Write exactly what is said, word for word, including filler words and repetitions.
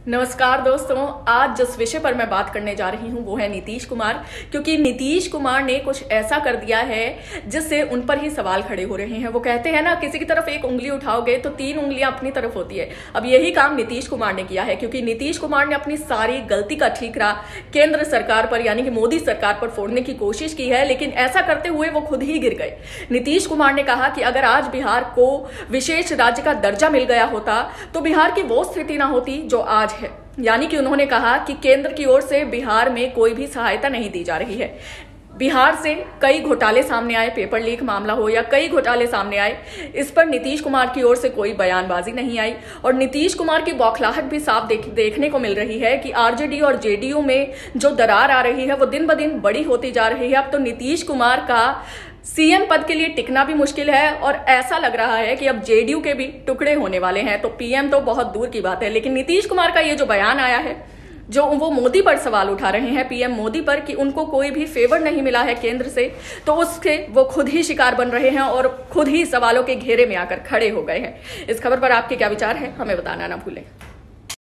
नमस्कार दोस्तों, आज जिस विषय पर मैं बात करने जा रही हूं वो है नीतीश कुमार। क्योंकि नीतीश कुमार ने कुछ ऐसा कर दिया है जिससे उन पर ही सवाल खड़े हो रहे हैं। वो कहते हैं ना, किसी की तरफ एक उंगली उठाओगे तो तीन उंगलियां अपनी तरफ होती है। अब यही काम नीतीश कुमार ने किया है, क्योंकि नीतीश कुमार ने अपनी सारी गलती का ठीकरा केंद्र सरकार पर यानी कि मोदी सरकार पर फोड़ने की कोशिश की है, लेकिन ऐसा करते हुए वो खुद ही गिर गए। नीतीश कुमार ने कहा कि अगर आज बिहार को विशेष राज्य का दर्जा मिल गया होता तो बिहार की वो स्थिति ना होती जो आज है। यानी कि उन्होंने कहा कि केंद्र की ओर से बिहार में कोई भी सहायता नहीं दी जा रही है। बिहार से कई घोटाले सामने आए, पेपर लीक मामला हो या कई घोटाले सामने आए, इस पर नीतीश कुमार की ओर से कोई बयानबाजी नहीं आई। और नीतीश कुमार की बौखलाहट भी साफ देख, देखने को मिल रही है कि आरजेडी और जेडीयू में जो दरार आ रही है वो दिन ब दिन बड़ी होती जा रही है। अब तो नीतीश कुमार का सीएम पद के लिए टिकना भी मुश्किल है और ऐसा लग रहा है कि अब जेडीयू के भी टुकड़े होने वाले हैं। तो पीएम तो बहुत दूर की बात है, लेकिन नीतीश कुमार का ये जो बयान आया है, जो वो मोदी पर सवाल उठा रहे हैं, पीएम मोदी पर, कि उनको कोई भी फेवर नहीं मिला है केंद्र से, तो उसके वो खुद ही शिकार बन रहे हैं और खुद ही सवालों के घेरे में आकर खड़े हो गए हैं। इस खबर पर आपके क्या विचार है, हमें बताना ना भूलें।